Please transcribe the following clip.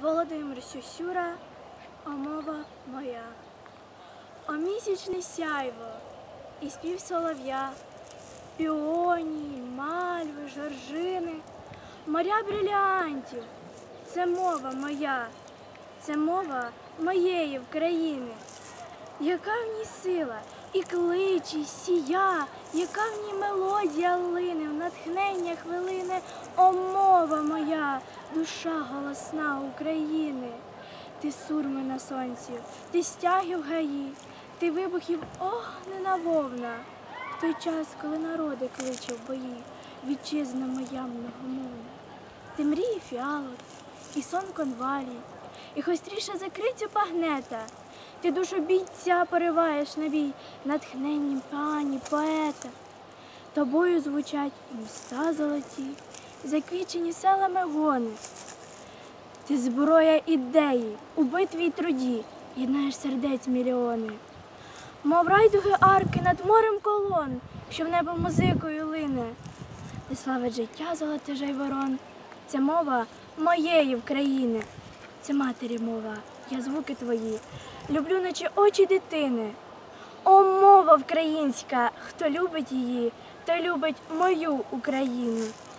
Володимир Сюсюра, о мова моя. О місячне сяйво і спів солов'я, піонії, мальви, жоржини, моря бриліантів. Це мова моя, це мова моєї України. Яка в ній сила, і кличе, і сія, яка в ній мелодія лине, в натхнення хвилини. О, мова моя, душа голосна України. Ти сурми на сонці, ти стяги в гаї, ти вибухів огнена вовна. В той час, коли народи кличе в бої, вітчизна моя многомовна. Ти мрії фіалок, і сон конвалій, і гостріше закрицю пагнета. Ти душу бійця пориваєш на бій, натхненням пані, поета. Тобою звучать і міста золоті, заквічені селами гони. Ти зброя ідеї, у битві й труді, єднаєш сердець мільйони. Мов райдуги арки над морем колон, що в небо музикою лине. Ти славить життя золоте жайворон, це мова моєї України. Це матері мова, я звуки твої, люблю, наче очі дитини. О, мова українська, хто любить її, той любить мою Україну.